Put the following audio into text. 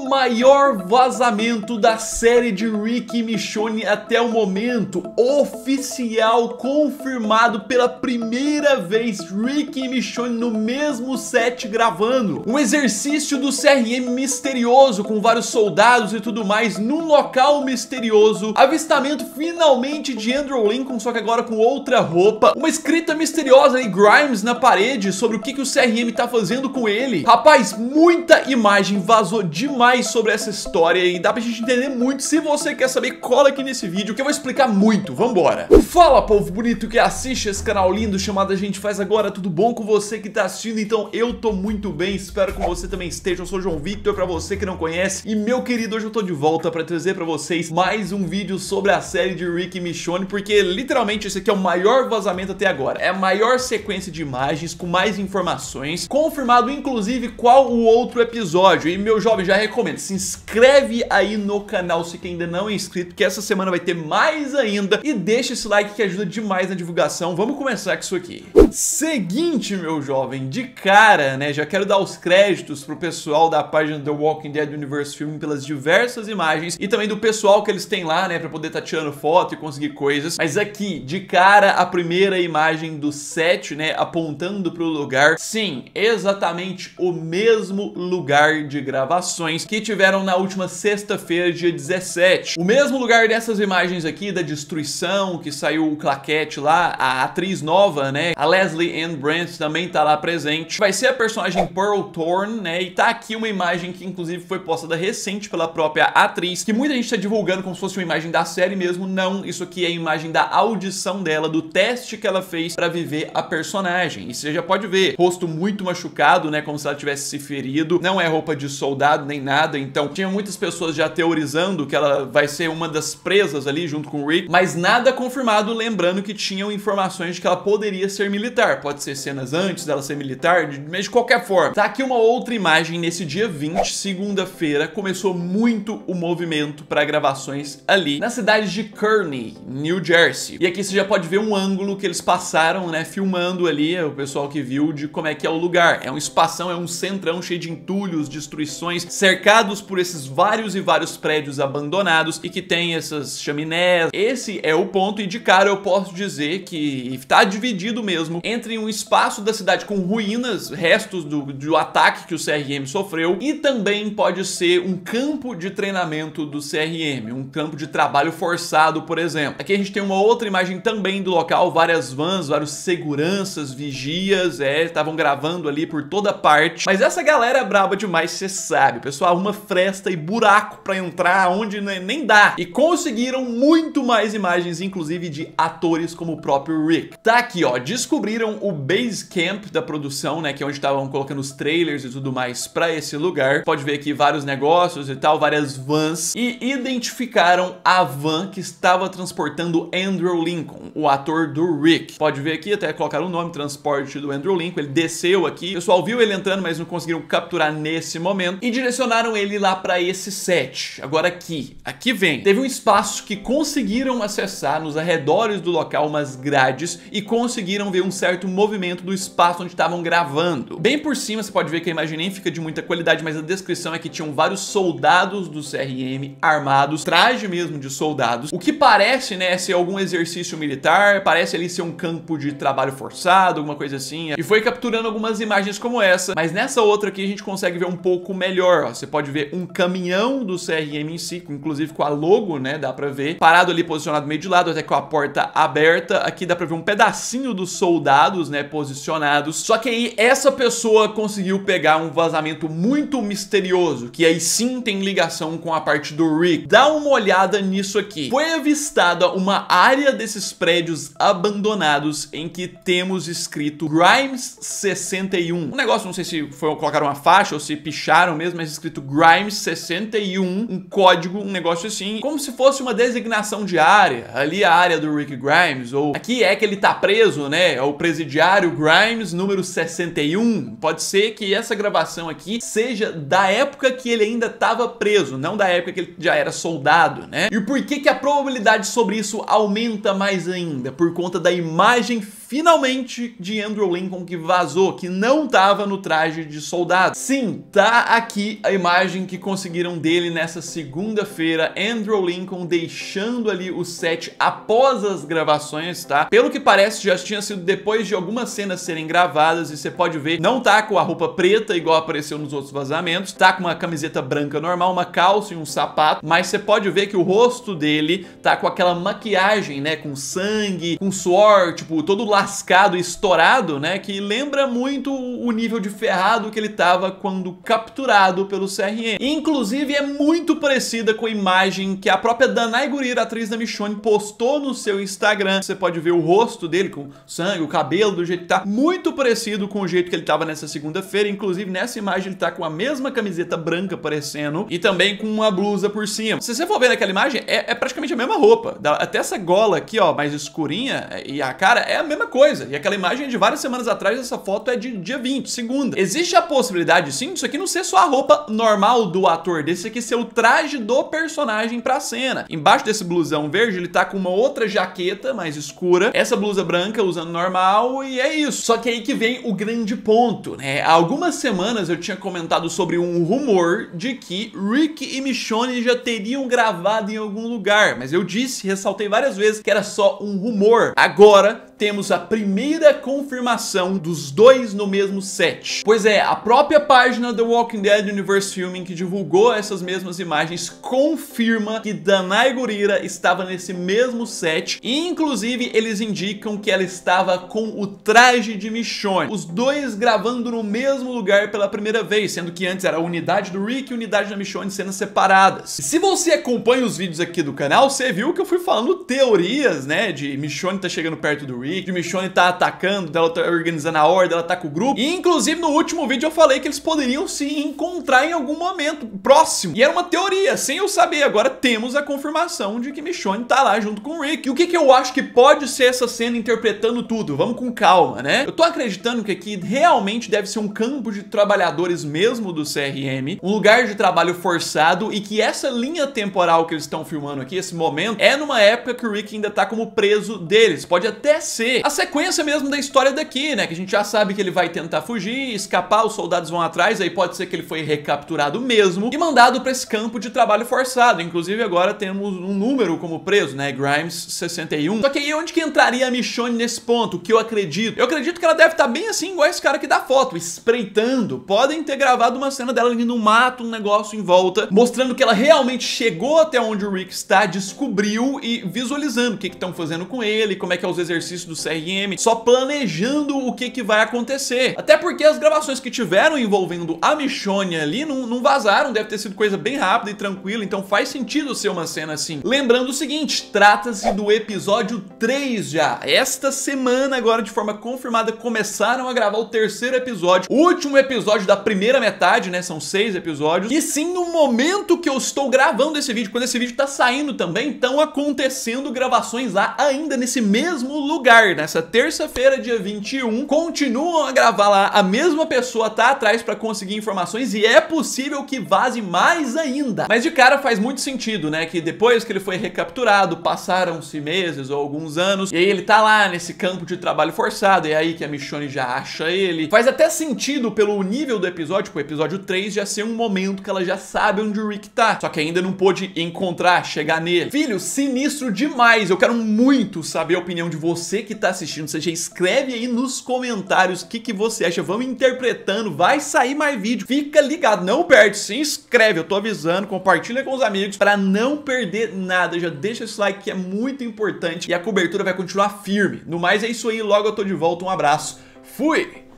maior vazamento da série de Rick e Michonne até o momento. Oficial, confirmado pela primeira vez, Rick e Michonne no mesmo set gravando. Um exercício do CRM misterioso, com vários soldados e tudo mais, num local misterioso. Avistamento finalmente de Andrew Lincoln, só que agora com outra roupa. Uma escrita misteriosa e Grimes na parede sobre o que o CRM tá fazendo com ele. Rapaz, muita imagem vazou demais sobre essa história e dá pra gente entender muito. Se você quer saber, cola aqui nesse vídeo que eu vou explicar muito. Vambora! Fala, povo bonito que assiste esse canal lindo chamado A Gente Faz Agora. Tudo bom com você que tá assistindo? Então eu tô muito bem, espero que você também esteja. Eu sou o João Victor, pra você que não conhece. E meu querido, hoje eu tô de volta pra trazer pra vocês mais um vídeo sobre a série de Rick e Michonne, porque literalmente esse aqui é o maior vazamento até agora. É a maior sequência de imagens com mais informações, confirmado inclusive qual o outro episódio. E meu jovem, já recomendo, se inscreve aí no canal se ainda não é inscrito, que essa semana vai ter mais ainda, e deixa esse like que ajuda demais na divulgação. Vamos começar com isso aqui. Seguinte, meu jovem, de cara, né, já quero dar os créditos pro pessoal da página The Walking Dead Universe Film pelas diversas imagens e também do pessoal que eles têm lá, né, pra poder tá tirando foto e conseguir coisas. Mas aqui, de cara, a primeira imagem do set, né, apontando pro lugar. Sim, exatamente o mesmo lugar de gravações que tiveram na última sexta-feira, dia 17. O mesmo lugar dessas imagens aqui, da destruição, que saiu o claquete lá, a atriz nova, né, a Leslie Ann Brandt também tá lá presente. Vai ser a personagem Pearl Thorne, né, e tá aqui uma imagem que inclusive foi postada recente pela própria atriz, que muita gente tá divulgando como se fosse uma imagem da série mesmo. Não, isso aqui é a imagem da audição dela, do teste que ela fez pra viver a personagem. E você já pode ver, rosto muito machucado, né, como se ela tivesse se ferido. Não é roupa de soldado nem nada, então tinha muitas pessoas já teorizando que ela vai ser uma das presas ali junto com o Rick, mas nada confirmado, lembrando que tinham informações de que ela poderia ser militar. Pode ser cenas antes dela ser militar, mas de qualquer forma. Tá aqui uma outra imagem nesse dia 20, segunda-feira, começou muito o movimento para gravações ali na cidade de Kearney, New Jersey. E aqui você já pode ver um ângulo que eles passaram, né, filmando ali, o pessoal que viu, de como é que é o lugar. É um espação, é um centrão cheio de entulhos, destruições, cercados por esses vários e vários prédios abandonados e que tem essas chaminés. Esse é o ponto, e de cara eu posso dizer que está dividido mesmo entre um espaço da cidade com ruínas, restos do ataque que o CRM sofreu, e também pode ser um campo de treinamento do CRM, um campo de trabalho forçado, por exemplo. Aqui a gente tem uma outra imagem também do local, várias vans, vários seguranças, vigias, estavam gravando ali por toda parte. Mas essa galera é braba demais, você sabe, o pessoal arruma fresta e buraco pra entrar onde nem dá. E conseguiram muito mais imagens, inclusive de atores como o próprio Rick. Tá aqui, ó, descobriram o base camp da produção, né, que é onde estavam colocando os trailers e tudo mais pra esse lugar. Pode ver aqui vários negócios e tal, várias vans, e identificaram a van que estava transportando Andrew Lincoln, o ator do Rick. Pode ver aqui, até colocaram o nome, transporte do Andrew Lincoln. Ele desceu aqui, o pessoal viu ele entrando, mas não conseguiram capturar nesse momento, e direcionaram ele lá pra esse set. Agora aqui vem. Teve um espaço que conseguiram acessar nos arredores do local, umas grades, e conseguiram ver um certo movimento do espaço onde estavam gravando. Bem por cima você pode ver que a imagem nem fica de muita qualidade, mas a descrição é que tinham vários soldados do CRM armados, traje mesmo de soldados, o que parece, né, ser algum exercício militar, parece ali ser um campo de trabalho forçado, alguma coisa assim, e foi capturando algumas imagens como essa. Mas nessa outra aqui a gente consegue ver um pouco melhor, ó. Você pode ver um caminhão do CRM em si, inclusive com a logo, né, dá pra ver, parado ali, posicionado meio de lado, até com a porta aberta. Aqui dá pra ver um pedacinho dos soldados, né, posicionados. Só que aí essa pessoa conseguiu pegar um vazamento muito misterioso, que aí sim tem ligação com a parte do Rick. Dá uma olhada nisso aqui. Foi avistada uma área desses prédios abandonados em que temos escrito Grimes 61. Um negócio, não sei se colocaram uma faixa ou se picharam mesmo, mas escrito Grimes 61, um código, um negócio assim, como se fosse uma designação de área. Ali a área do Rick Grimes, ou aqui é que ele tá preso, né? É o presidiário Grimes número 61. Pode ser que essa gravação aqui seja da época que ele ainda estava preso, não da época que ele já era soldado, né? E por que a probabilidade sobre isso aumenta mais ainda? Por conta da imagem finalmente de Andrew Lincoln que vazou, que não tava no traje de soldado. Sim, tá aqui a imagem que conseguiram dele nessa segunda-feira, Andrew Lincoln deixando ali o set após as gravações, tá? Pelo que parece, já tinha sido depois de algumas cenas serem gravadas, e você pode ver, não tá com a roupa preta igual apareceu nos outros vazamentos, tá com uma camiseta branca normal, uma calça e um sapato, mas você pode ver que o rosto dele tá com aquela maquiagem, né, com sangue, com suor, tipo, todo lascado e estourado, né, que lembra muito o nível de ferrado que ele tava quando capturado pelo CRM. Inclusive, é muito parecida com a imagem que a própria Danai Gurira, atriz da Michonne, postou no seu Instagram. Você pode ver o rosto dele com sangue, o cabelo do jeito que tá, muito parecido com o jeito que ele tava nessa segunda-feira. Inclusive, nessa imagem ele tá com a mesma camiseta branca aparecendo e também com uma blusa por cima. Se você for ver naquela imagem, é praticamente a mesma roupa. Até essa gola aqui, ó, mais escurinha, e a cara é a mesma coisa. E aquela imagem é de várias semanas atrás, essa foto é de dia 20, segunda. Existe a possibilidade, sim, disso aqui não ser só a roupa normal do ator, desse aqui ser o traje do personagem pra cena. Embaixo desse blusão verde, ele tá com uma outra jaqueta mais escura, essa blusa branca usando normal, e é isso. Só que aí que vem o grande ponto, né? Há algumas semanas eu tinha comentado sobre um rumor de que Rick e Michonne já teriam gravado em algum lugar, mas eu disse, ressaltei várias vezes que era só um rumor. Agora temos a primeira confirmação dos dois no mesmo set. Pois é, a própria página The Walking Dead Universe Filming, que divulgou essas mesmas imagens, confirma que Danai Gurira estava nesse mesmo set, e inclusive eles indicam que ela estava com o traje de Michonne. Os dois gravando no mesmo lugar pela primeira vez, sendo que antes era a unidade do Rick e a unidade da Michonne sendo separadas. E se você acompanha os vídeos aqui do canal, você viu que eu fui falando teorias, né, de Michonne tá chegando perto do Rick, de Michonne tá atacando, dela tá organizando a horda, ela tá com o grupo. E inclusive no último vídeo eu falei que eles poderiam se encontrar em algum momento próximo. E era uma teoria, sem eu saber. Agora temos a confirmação de que Michonne tá lá junto com o Rick. E o que que eu acho que pode ser essa cena interpretando tudo? Vamos com calma, né? Eu tô acreditando que aqui realmente deve ser um campo de trabalhadores mesmo do CRM, um lugar de trabalho forçado, e que essa linha temporal que eles estão filmando aqui, esse momento, é numa época que o Rick ainda tá como preso deles. Pode até ser a sequência mesmo da história daqui, né? Que a gente já sabe que ele vai tentar fugir, escapar, os soldados vão atrás, aí pode ser que ele foi recapturado mesmo e mandado pra esse campo de trabalho forçado. Inclusive agora temos um número como preso, né? Grimes 61. Só que aí onde que entraria a Michonne nesse ponto? O que eu acredito? Eu acredito que ela deve estar bem assim, igual esse cara aqui da foto, espreitando. Podem ter gravado uma cena dela ali no mato, um negócio em volta, mostrando que ela realmente chegou até onde o Rick está, descobriu, e visualizando o que estão fazendo com ele, como é que é os exercícios do CRM, só planejando o que vai acontecer. Até porque as gravações que tiveram envolvendo a Michonne ali não vazaram, deve ter sido coisa bem rápida e tranquila, então faz sentido ser uma cena assim. Lembrando o seguinte, trata-se do episódio 3 já. Esta semana, agora de forma confirmada, começaram a gravar o terceiro episódio, o último episódio da primeira metade, né? São 6 episódios. E sim, no momento que eu estou gravando esse vídeo, quando esse vídeo tá saindo também, estão acontecendo gravações lá ainda nesse mesmo lugar. Nessa terça-feira, dia 21, continuam a gravar lá, a mesma pessoa tá atrás pra conseguir informações, e é possível que vaze mais ainda. Mas de cara faz muito sentido, né? Que depois que ele foi recapturado, passaram-se meses ou alguns anos, e aí ele tá lá nesse campo de trabalho forçado, e é aí que a Michonne já acha ele. Faz até sentido pelo nível do episódio, tipo, o episódio 3 já ser um momento que ela já sabe onde o Rick tá, só que ainda não pôde encontrar, chegar nele. Filho, sinistro demais. Eu quero muito saber a opinião de você que tá assistindo. Você já escreve aí nos comentários o que você acha. Vamos interpretando, vai sair mais vídeo. Fica ligado, não perde, se inscreve, eu tô avisando, compartilha com os amigos para não perder nada. Já deixa esse like que é muito importante e a cobertura vai continuar firme. No mais é isso aí, logo eu tô de volta, um abraço, fui!